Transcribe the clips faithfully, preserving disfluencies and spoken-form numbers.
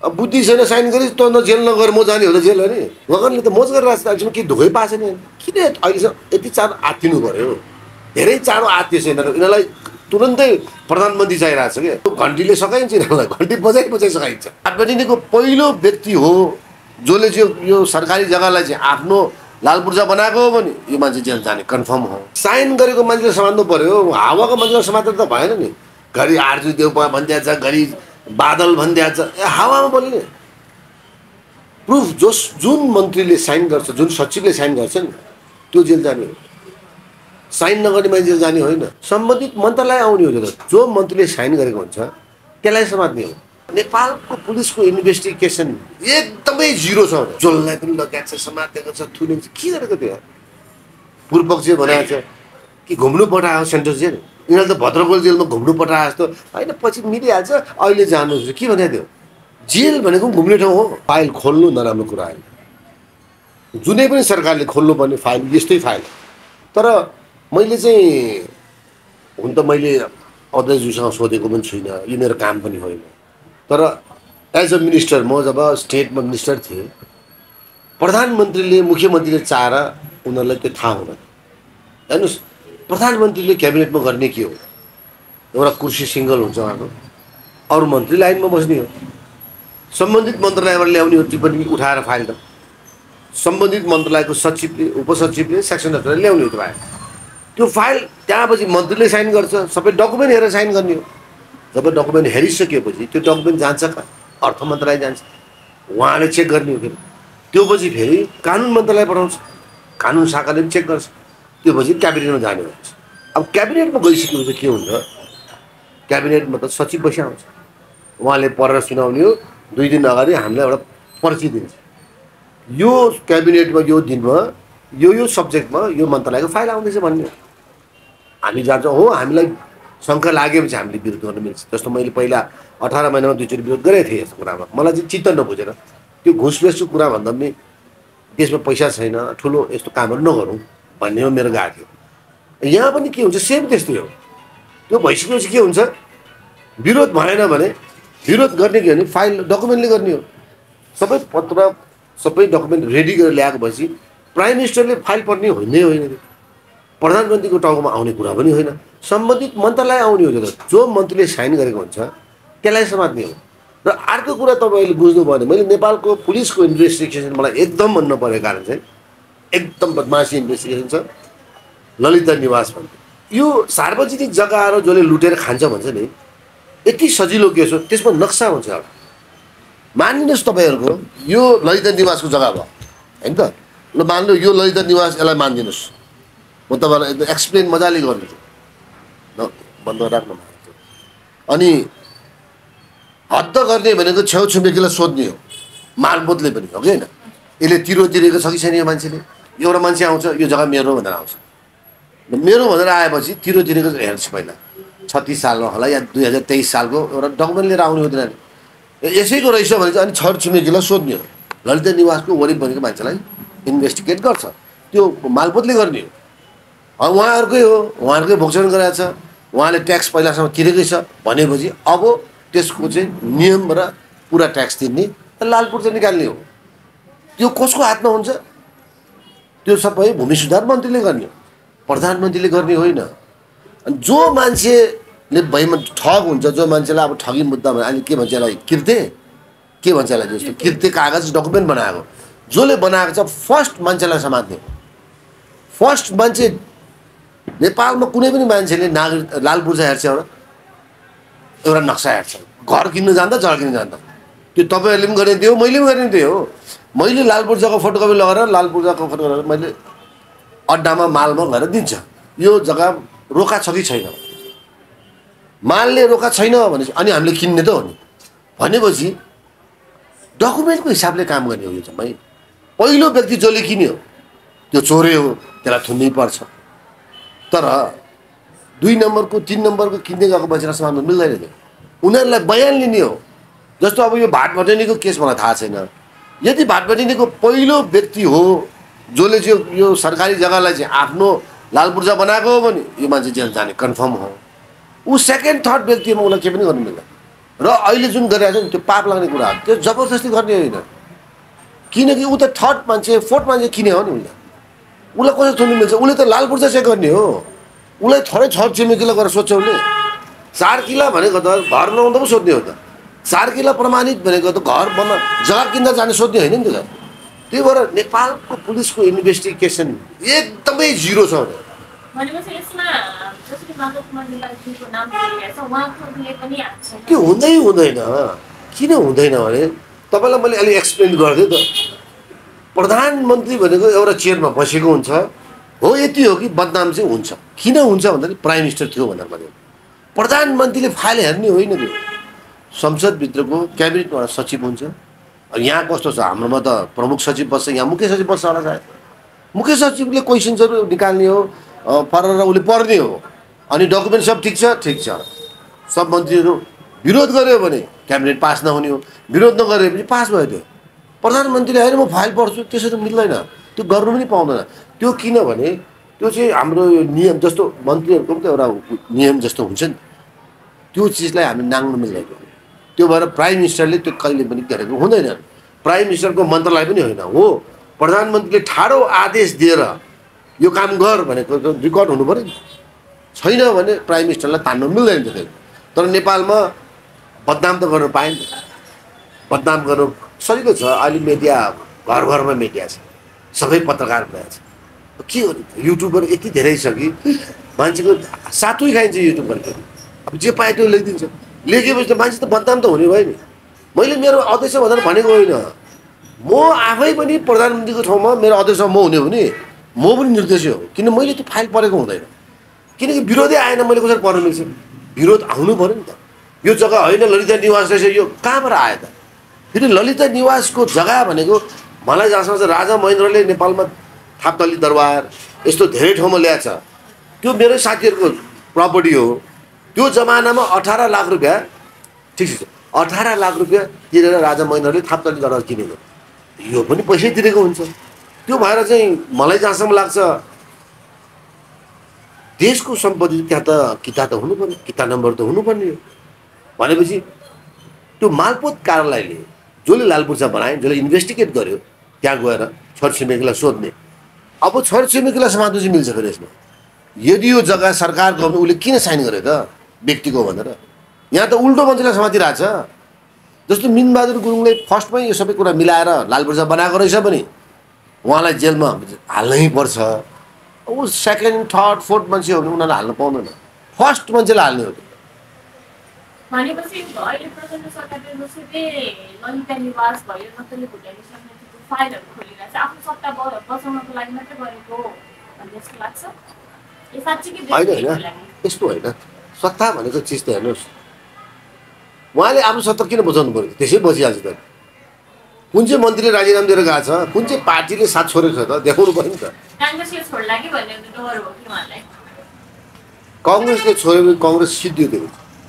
बुद्धि छैन साइन गरी त न जेल नगएर म जाने हो त जेल हो नि गगनले त मोज गरेर राख्छ के धोकै पाएको छैन किन अहिलेसम्म यति चाँडो आत्तिनु पर्यो धेरै चाँडो आत्तिएछ यिनीहरू यिनीहरूलाई तुरन्तै प्रधानमन्त्री चाहिरहेको छ क्या घन्टीले सकाइन्छ यिनीहरूलाई घन्टी बजाइ बजाइ सकाइन्छ आत्मनिको पहिलो व्यक्ति हो जसले चाहिँ यो सरकारी जग्गालाई चाहिँ आफ्नो लाल पूर्जा बनाएको हो भने यो मान्छे जेल जाने कन्फर्म हो साइन गरेको मान्छेले समात्नु पर्यो हावाको मान्छेले समात्र त भएन नि घरि आर्जु देउ भनिदिएको छ घरि बादल भनिदिएको छ ए हावामा बोल्ने प्रुफ जस जुन मन्त्रीले साइन गर्छ जुन सचिवले साइन गर्छ नि त्यो जेल जाने हो साइन नगर्ने मान्छे जेल जाने होइन सम्बन्धित मन्त्रालय आउने हो जो मन्त्रीले साइन गरेको हुन्छ त्यसलाई समात्ने हो नेपालको पुलिसको इन्भेस्टिगेसन एकदमै जिरो छ जसलाई पनि लगाएको छ समातेको छ थुनेको छ के गरेको त्यो पूर्व पक्ष बनाएको छ कि घुम्नु पठायो सेन्ट्रल जेल यिनीहरूले त भद्रकोल जेलमा घुम्नु पठाए जस्तो होइन पछि मिलिहाल्छ अहिले जानु के भने त्यो जेल भनेको घुम्ने ठाउँ हो फाइल खोल्नु नराम्रो कुरा होइन जुनै पनि सरकारले खोल्नुपर्ने फाइल यस्तै फाइल तर मैले चाहिँ हुन त मैले अध्यक्षज्यूसँग सोधेको पनि छुइनँ यो मेरो काम पनि होइन तर एज अ मिनिस्टर म जब स्टेटमा मिनिस्टर थिएँ प्रधानमन्त्रीले मुख्यमन्त्रीले चाहेर उनीहरूलाई त्यो थाहा हुँदैन हेर्नुहोस् प्रधानमन्त्रीले क्याबिनेटमा गर्ने के हो एउटा कुर्सी सिङ्गल हुन्छ उहाँको अरू मन्त्री लाइनमा बस्ने हो सम्बन्धित मन्त्रालयबाट ल्याउने हो टिप्पणी उठाएर फाइल त सम्बन्धित मन्त्रालयको सचिवले उपसचिवले सेक्सन अफिसरले ल्याउने हो त्यो फाइल त्यो फाइल त्यहाँपछि मन्त्रीले साइन गर्छ सबै डकुमेन्ट हेरेर साइन गर्ने हो जब डकुमेन्ट हेरिसकेपछि त्यो डकुमेन्ट जान्छ कहाँ अर्थ मन्त्रालय जान्छ उहाँले चेक गर्ने हो फेरि त्यो पछि फेरि कानुन मन्त्रालय पठाउँछ कानुन शाखाले पनि चेक गर्छ त्यो पछि क्याबिनेटमा जाने हुन्छ अब क्याबिनेटमा गइसकेपछि के हुन्छ क्याबिनेटमा त सचिव बसी आउँछ उहाँले पढेर सुनाउने हो दुई दिन अगाडि हामीलाई एउटा पर्ची दिन्छ यो क्याबिनेटमा यो दिनमा यो यो सब्जेक्टमा यो मन्त्रालयको फाइल आउँदैछ भन्ने हामी जान्छौँ हो हामीलाई शङ्का लागेपछि हामीले विरोध गर्न मिल्छ जस्तो मैले पहिला अठार महिनामा दुईचोटि विरोध गरेको थिएँ यस्तो कुरामा मलाई चाहिँ चित्त नबुझेर त्यो घुसबेसको कुरा भन्दा पनि देशमा पैसा छैन ठुलो यस्तो कामहरू नगरौँ भन्ने हो मेरो गएको थियो यहाँ पनि के हुन्छ सेम त्यस्तै हो त्यो भइसकेपछि के हुन्छ विरोध भएन भने विरोध गर्ने के भने फाइल डकुमेन्टले गर्ने हो सबै पत्र सबै डकुमेन्ट रेडी गरेर ल्याएको भएपछि प्राइम मिनिस्टरले फाइल पढ्ने होइनै होइन त्यो प्रधानमन्त्रीको टाउकोमा आउने कुरा पनि होइन सम्बन्धित मन्त्रालय आउने हो जो मन्त्रीले साइन गरेको हुन्छ त्यसलाई समात्ने हो र अर्को कुरा तपाईँले बुझ्नु भयो भने मैले नेपालको पुलिसको इन्भेस्टिगेसन मलाई एकदम मन नपरेको कारण चाहिँ एकदम बदमासी इन्भेस्टिगेसन छ ललिता निवास भन्ने यो सार्वजनिक जग्गाहरू जसले लुटेर खान्छ भन्छ नि यति सजिलो केस हो त्यसमा नक्सा हुन्छ एउटा मानिदिनुहोस् तपाईँहरूको यो ललिता निवासको जग्गा भयो होइन त ल मान्नु यो ललिता निवास यसलाई मानिदिनुहोस् म तपाईँलाई एकदम एक्सप्लेन मजाले गर्छु न बन्द राख्नु अनि हद्द गर्ने भनेको छेउछिमेकीलाई सोध्ने हो मालपोतले पनि हो कि होइन यसले तिरो तिरेको छ कि छैन यो मान्छेले एउटा मान्छे आउँछ यो जग्गा मेरो भनेर आउँछ मेरो भनेर आएपछि तिरो तिरेको हेर्छु पहिला छत्तिस सालमा होला या दुई हजार तेइस सालको एउटा डकुमेन्ट लिएर आउने हुँदैन यसैको रहेछ भने चाहिँ अनि छरछिमेकीलाई सोध्ने हो ललिता निवासको वरिपरिको मान्छेलाई इन्भेस्टिगेट गर्छ त्यो मालपोतले गर्ने हो उहाँहरूकै हो उहाँहरूकै भोक्सन गराएको छ उहाँले ट्याक्स पहिलासम्म तिरेकै छ भनेपछि अब त्यसको चाहिँ नियम र पुरा ट्याक्स तिर्ने लालपुर चाहिँ निकाल्ने हो त्यो कसको हातमा हुन्छ त्यो सबै भूमि सुधार मन्त्रीले गर्ने हो प्रधानमन्त्रीले गर्ने होइन अनि जो मान्छेले भइमा ठग हुन्छ जो मान्छेलाई अब ठगी मुद्दा भने अहिले के भन्छ यसलाई किर्ते के भन्छ यसलाई जस्तो किर्ते कागज डकुमेन्ट बनाएको जसले बनाएको छ फर्स्ट मान्छेलाई समात्ने फर्स्ट मान्छे नेपालमा कुनै पनि मान्छेले नागरिक लाल पूर्जा हेर्छ एउटा एउटा नक्सा हेर्छ घर किन्नु जाँदा जग्गा किन्नु जाँदा त्यो तपाईँहरूले पनि गर्ने थियो मैले पनि गर्ने थियो हो मैले लाल पूर्जाको फोटोकपी लगाएर लाल पूर्जाको फोटो लगाएर मैले अड्डामा मालमा गएर दिन्छ यो जग्गा रोका छ कि छैन मालले रोका छैन भने अनि हामीले किन्ने त हो नि भनेपछि डकुमेन्टको हिसाबले काम गर्ने हो यो चाहिँ पहिलो व्यक्ति जसले किन्यो त्यो चोरे हो त्यसलाई थुन्नै पर्छ तर दुई नम्बरको तीन नम्बरको किन्दै गएको मान्छेलाई समात्नु मिल्दैन थियो उनीहरूलाई बयान लिने हो जस्तो अब यो भाट भटेनीको केस मलाई थाहा छैन यदि भाट भटेनीको पहिलो व्यक्ति हो जसले चाहिँ यो सरकारी जग्गालाई चाहिँ आफ्नो लाल पूर्जा बनाएको हो भने यो मान्छे जेल जाने कन्फर्म हो ऊ सेकेन्ड थर्ड व्यक्तिमा उसलाई के पनि गर्नु मिल्दैन र अहिले जुन गरिरहेको छ नि त्यो पाप लाग्ने कुरा हो, त्यो जबरजस्ती गर्ने होइन। किनकि ऊ त थर्ड मान्छे फोर्थ मान्छे किने हो नि उसले, उसलाई कसरी छोड्नु मिल्छ? उसले त लाल पूर्जा चेक गर्ने हो, उसलाई थोरै छर छिमेकीलाई गरेर सोध्छ उसले। चार किला भनेको त घर बनाउँदा पो सोध्ने हो त, चार किला प्रमाणित भनेको त घर बना जग्गा किन्दा जाने सोध्ने होइन नि त। त्यही भएर नेपालको पुलिसको इन्भेस्टिगेसन एकदमै जिरो छ। त्यो हुँदै हुँदैन। किन हुँदैन भने तपाईँलाई मैले अलि एक्सप्लेन गरिदिएँ त। प्रधानमन्त्री भनेको एउटा चेयरमा बसेको हुन्छ हो, यति हो कि बदनाम चाहिँ हुन्छ। किन हुन्छ भन्दाखेरि प्राइम मिनिस्टर थियो भनेर भन्यो। प्रधानमन्त्रीले फाइल हेर्ने होइन, त्यो संसदभित्रको क्याबिनेटबाट सचिव हुन्छ। यहाँ कस्तो छ, हाम्रोमा त प्रमुख सचिव बस्छ, यहाँ मुख्य सचिव बस्छ होला सायद। मुख्य सचिवले क्वेसन्सहरू निकाल्ने हो, पढेर उसले पढ्ने हो, अनि डकुमेन्ट सब ठिक छ ठिक छ। सब मन्त्रीहरू विरोध गर्यो भने क्याबिनेट पास नहुने हो, विरोध नगरे भने पास भयो। त्यो प्रधानमन्त्रीले होइन म फाइल पढ्छु त्यसरी मिल्दैन, त्यो गर्नु पनि पाउँदैन। त्यो किनभने त्यो चाहिँ हाम्रो यो नियम जस्तो मन्त्रीहरूको पनि त एउटा नियम जस्तो हुन्छ नि, त्यो चिजलाई हामी नाङ्नु मिल्दैन। त्यो भएर प्राइम मिनिस्टरले त्यो कहिले पनि गरेको हुँदैन। प्राइम मिनिस्टरको मन्त्रालय पनि होइन हो, प्रधानमन्त्रीले ठाडो आदेश दिएर यो काम गर भनेको रेकर्ड हुनु पऱ्यो नि। छैन भने प्राइम मिनिस्टरलाई तान्नु मिल्दैन त्यो। तर नेपालमा बदनाम त गर्नु पाएन, बदनाम गर्नु सजिलो छ। अहिले मिडिया घर घरमा मिडिया छ, सबै पत्रकार भएछ। के हो युट्युबर यति धेरै छ कि मान्छेको सातै खाइन्छ युट्युबर। अब जे पाए त्यो लेखिदिन्छ, लेखेपछि त मान्छे त बदनाम त हुने भयो नि। मैले मेरो अध्यक्ष भनेर भनेको होइन, म आफै पनि प्रधानमन्त्रीको ठाउँमा मेरो अध्यक्ष म हुने हो भने म पनि निर्देश हो। किन मैले त्यो फाइल पढेको हुँदैन, किनकि विरोधै आएन, मैले कसरी पढ्नु मिल्छ? विरोध आउनु पऱ्यो नि त। यो जग्गा होइन ललिता निवास रहेछ, यो कहाँबाट आयो त? फेरि ललिता निवासको जग्गा भनेको मलाई जहाँसम्म चाहिँ राजा महेन्द्रले नेपालमा थापतली दरबार यस्तो धेरै ठाउँमा ल्याएछ, त्यो मेरै साथीहरूको प्रपर्टी हो। त्यो जमानामा अठार लाख रुपियाँ ठिक छ, अठार लाख रुपियाँ तिरेर राजा महेन्द्रले थापतली दरबार किनेको, यो पनि पैसै तिरेको हुन्छ। त्यो भएर चाहिँ मलाई जहाँसम्म लाग्छ देशको सम्पत्ति त्यहाँ त किता त हुनु पर्यो, किता नम्बर त हुनुपर्ने हो। भनेपछि त्यो मालपोत कार्यालयले जसले लालपूर्जा बनाए, जसले इन्भेस्टिगेट गर्यो, त्यहाँ गएर छरछिमेकीलाई सोध्ने। अब छरछिमेकीलाई समात्नु चाहिँ मिल्छ फेरि यसमा? यदि यो जग्गा सरकारको हो भने उसले किन साइन गर्यो त व्यक्तिको भनेर? यहाँ त उल्टो मान्छेलाई समातिरहेछ। जस्तो मिनबहादुर गुरुङले फर्स्टमै यो सबै कुरा मिलाएर लालपूर्जा बनाएको रहेछ भने उहाँलाई जेलमा हाल्नै पर्छ। ऊ सेकेन्ड थर्ड फोर्थ मान्छे हो भने उनीहरूलाई हाल्नु पाउँदैन, फर्स्ट मान्छेलाई हाल्ने हो। भनेपछि अहिले प्रचण्ड सरकारले जसरी ललिता निवास भयो नक्कली भुटानी समितिको फाइलहरू खोलिरहेछ, आफ्नो सत्ता बचाउनको लागि मात्रै गरेको भन्ने जस्तो लाग्छ? यो साँच्चै के होइन होइन, यस्तो होइन। सत्ता भनेको चिज त हेर्नुहोस्, उहाँले आफ्नो सत्ता किन बचाउनु पऱ्यो? त्यसै बचिहाल्छ त। कुन चाहिँ मन्त्रीले राजीनामा दिएर गएको छ, कुन चाहिँ पार्टीले साथ छोडेको छ त देखाउनु पऱ्यो नि त। काङ्ग्रेसले छोड्ला कि भन्ने डर हो कि उहाँलाई? कङ्ग्रेसले छोड्यो भने कङ्ग्रेस सिद्धियो। त्यो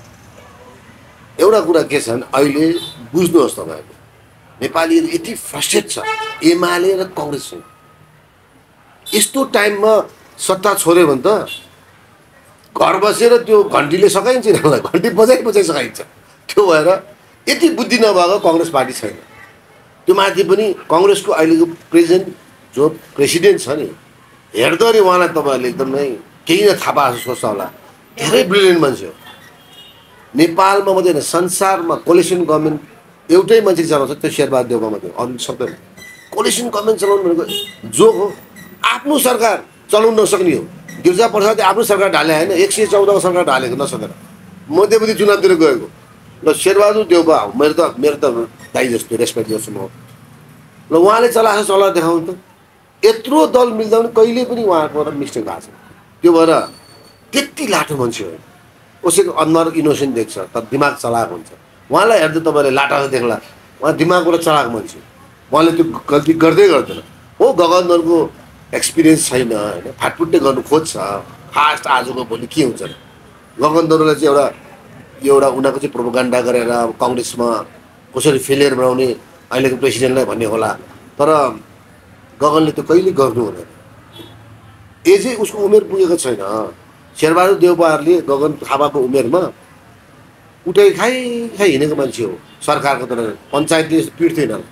एउटा कुरा के छ भने अहिले बुझ्नुहोस् तपाईँहरू, नेपालीहरू यति फ्रस्ट्रेट छ एमाले र कङ्ग्रेससँग। यस्तो टाइममा सत्ता छोड्यो भने त घर बसेर त्यो घन्टीले सकाइन्छ, यिनीहरूलाई घन्टी बजाइ बजाइ सकाइन्छ। त्यो भएर यति बुद्धि नभएको कङ्ग्रेस पार्टी छैन। त्यो माथि पनि कङ्ग्रेसको अहिलेको प्रेसिडेन्ट जो प्रेसिडेन्ट छ नि, हेर्दाखेरि उहाँलाई तपाईँहरूले एकदमै केही न थाहा पाएको सोच्छ होला, धेरै ब्रिलियन्ट मान्छे हो। नेपालमा मात्रै होइन संसारमा कोलिसन गभर्मेन्ट एउटै मान्छे चलाउँछ, त्यो शेरबहादुर देउवा मात्रै, अरू सक्दैन। कोलिसन गभर्मेन्ट चलाउनु भनेको जो हो आफ्नो सरकार चलाउनु नसक्ने हो। गिरिजा प्रसादले आफ्नो सरकार ढाले होइन, एक सय चौधको सरकार ढालेको नसकेर मध्यपति चुनावतिर गएको। ल शेरबहादुर देउवा मेरो त मेरो त दाइ जस्तो रेस्पेक्ट गर्छु म। ल उहाँले चलाएको चला देखाउनु त, यत्रो दल मिल्दा पनि कहिले पनि उहाँको मिस्टेक भएको छ। त्यो भएर त्यति लाटो मान्छे हो, उसैको अनुहार इनोसेन्ट देख्छ तर दिमाग चलाएको हुन्छ। उहाँलाई हेर्दा तपाईँले लाटाको देख्ला, उहाँ दिमागबाट चलाएको मान्छे, उहाँले त्यो गल्ती गर्दै गर्दैन हो। गगनधरको एक्सपिरियन्स छैन होइन, फाटफुट्टै गर्नु खोज्छ, फास्ट आजको भोलि के हुन्छ। गगनधरलाई चाहिँ एउटा एउटा उनीहरूको चाहिँ प्रोपोगन्डा गरेर कङ्ग्रेसमा कसरी फेलियर बनाउने अहिलेको प्रेसिडेन्टलाई भन्ने होला, तर गगनले त्यो कहिले गर्नु हुँदैन। एजै उसको उमेर पुगेको छैन। शेरबहादुर देउवाहरूले गगन थापाको उमेरमा ऊ उठाइ खाइ खाइ हिँडेको मान्छे हो सरकारको तर पञ्चायतले पिट्थ्यो यिनीहरूलाई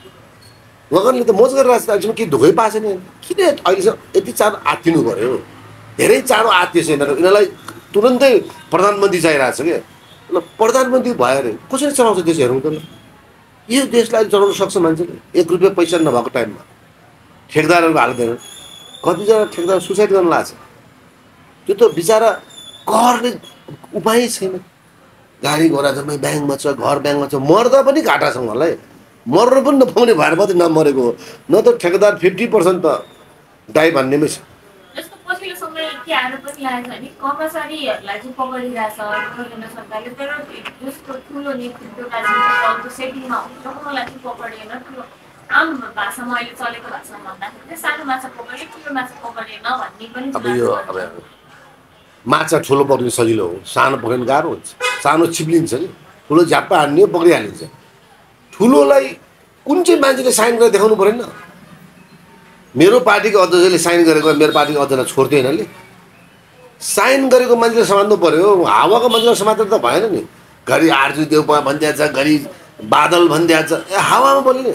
गगनले त मोज गरेर राखेको छ कि धोकै पाएको छैन किन अहिलेसम्म यति चाँडो आत्तिनु पर्यो धेरै चाँडो आत्तिएछ यिनीहरू यिनीहरूलाई तुरन्तै प्रधानमन्त्री चाहिरहेको छ क्या ल प्रधानमन्त्री भयो अरे कसरी चलाउँछ देश हेरौँ त ल यो देशलाई चलाउन सक्छ मान्छेले एक रुपियाँ पैसा नभएको टाइममा ठेकदारहरूको हाल्दैन कतिजना ठेकदार सुसाइड गर्न लाग्छ त्यो त बिचरा करले उपाय छैन गाडी घोडा जम्मै ब्याङ्कमा छ घर ब्याङ्कमा छ मर्दा पनि घाटा छ उहाँलाई मर्नु पनि नपाउने भएर मात्रै नमरेको हो न त ठेकेदार फिफ्टी पर्सेन्ट त दाइ भन्नेमै छ जस्तो पछिल्लो समय के आएर पनि लागेको छ नि कर्मचारीहरूलाई चाहिँ पक्रिरहेछ केन्द्र सरकारले तर जस्तो ठुलो नेतृत्व राजनीतिक सेटिङमा हुन्छ उहाँलाई चाहिँ पक्रिएन ठुलो आम भाषामा अहिले चलेको भाषामा भन्दाखेरि चाहिँ सानो माछा पक्रियो ठुलो माछा पक्रिएन भन्ने पनि अब यो अब माछा ठुलो पक्रिनु सजिलो हो सानो पक्रिनु गाह्रो हुन्छ सानो छिप्लिन्छ कि ठुलो झ्याप्पा हान्ने पक्रिहालिन्छ ठुलोलाई कुन चाहिँ मान्छेले साइन गरेर देखाउनु परेन मेरो पार्टीको अध्यक्षले साइन गरेको मेरो पार्टीको अध्यक्षलाई छोड्थ्यो यिनीहरूले साइन गरेको मान्छेले समात्नु पर्यो हावाको मान्छेले समातेर त भएन नि घरि आर्जु देउपा भनिदिएको छ घरि बादल भनिदिएको छ ए हावामा बोल्ने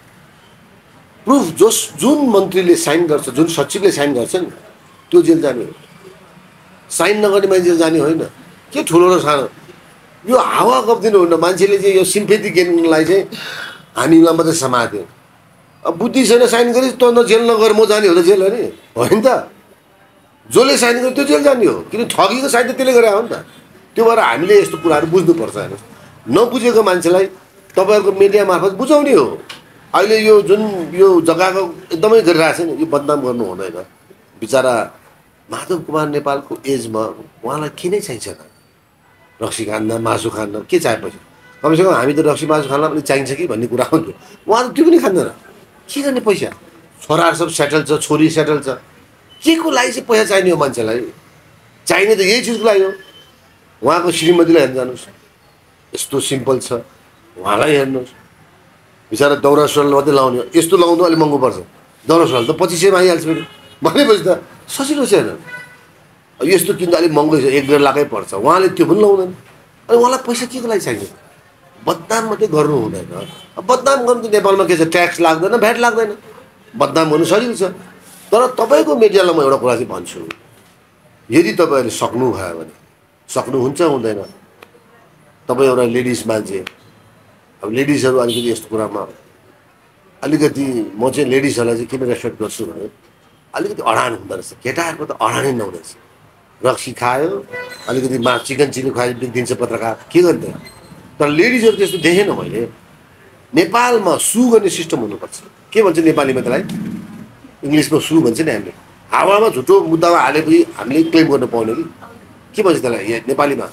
प्रुफ जस जुन मन्त्रीले साइन गर्छ जुन सचिवले साइन गर्छ नि त्यो जेल जाने हो साइन नगर्ने मान्छे जाने होइन के ठुलो र सानो यो हावा गफ्दिनु हुन्न मान्छेले चाहिँ यो सिम्पेथी गेनलाई चाहिँ हामीलाई मात्रै समात्यो अब बुद्धि छैन साइन गरी त न जेल नगएर म जाने हो त जेल हो नि होइन त जसले साइन गर्यो त्यो जेल जाने हो किन ठगीको साइन त त्यसले गरे हो नि त त्यो भएर हामीले यस्तो कुराहरू बुझ्नुपर्छ हेर्नुहोस् नबुझेको मान्छेलाई तपाईँहरूको मिडिया मार्फत बुझाउने हो अहिले यो जुन यो जग्गाको एकदमै गरिरहेको छ नि यो बदनाम गर्नु हुँदैन बिचरा माधव कुमार नेपालको एजमा उहाँलाई के नै चाहिन्छ त रक्सी खान्न मासु खान्न के चाहेपछि कमसेकम हामी त रक्सी मासु खान पनि चाहिन्छ कि भन्ने कुरा हो उहाँ त त्यो पनि खाँदैन के गर्ने पैसा छोराहरू सब सेटल छ छोरी सेटल छ के को लागि चाहिँ पैसा चाहिने हो मान्छेलाई चाहिने त यही चिजको लागि हो उहाँको श्रीमतीलाई हेर्नु जानुहोस् यस्तो सिम्पल छ उहाँलाई हेर्नुहोस् बिचरा दौरा सुरुवाल मात्रै लाउने हो यस्तो लगाउनु अलिक महँगो पर्छ दौरा सुरुवाल त पच्चिस सयमा आइहाल्छ फेरि भनेपछि त सजिलो छैन यस्तो किन्दा अलिक महँगो छ एक डेढ लाखै पर्छ उहाँले त्यो पनि लाउँदैन अनि उहाँलाई पैसा के को लागि चाहिन्छ बदनाम मात्रै गर्नु हुँदैन अब बदनाम गर्नु त नेपालमा के छ ट्याक्स लाग्दैन भ्याट लाग्दैन बदनाम गर्नु सजिलो छ तर तपाईँको मिडियालाई म एउटा कुरा चाहिँ भन्छु यदि तपाईँहरूले सक्नुभयो भने सक्नुहुन्छ हुँदैन तपाईँ एउटा लेडिज मान्छे अब लेडिजहरू अलिकति यस्तो कुरामा अलिकति म चाहिँ लेडिजहरूलाई चाहिँ किन रेस्पेक्ट गर्छु भने अलिकति अडान हुँदो रहेछ केटाहरूको त अडानै नहुँदो रहेछ रक्सी खायो अलिकति मा चिकन चिल्ली खुवायो दिन्छ पत्रकार के गर्ने तर लेडिजहरू त्यस्तो देखेन मैले नेपालमा सु गर्ने सिस्टम हुनुपर्छ के भन्छ नेपालीमा त्यसलाई इङ्ग्लिसमा सु भन्छ नि हामीले हावामा झुटो मुद्दामा हालेपछि हामीले क्लेम गर्न पाउने कि के भन्छ त्यसलाई यहाँ नेपालीमा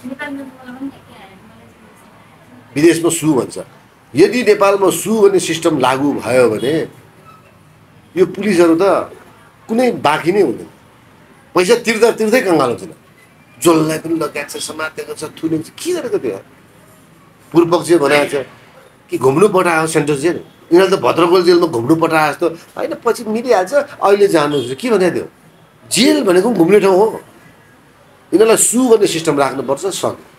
विदेशमा सु भन्छ यदि नेपालमा सु गर्ने सिस्टम लागू भयो भने यो पुलिसहरू त कुनै बाँकी नै हुँदैन पैसा तिर्दा तिर्दै कङ्गाल हुँदैन जसलाई पनि लगाएको छ समातेको छ थुनेको छ के गरेको त्यो पूर्वपक्ष बनाएको छ कि घुम्नु पठायो सेन्ट्रल जेल यिनीहरूले त भद्रकोट जेलमा घुम्नु पठाए जस्तो होइन पछि मिलिहाल्छ अहिले जानुहोस् के भनेको थियो जेल भनेको घुम्ने ठाउँ हो यिनीहरूलाई सु गर्ने सिस्टम राख्नुपर्छ सक्यो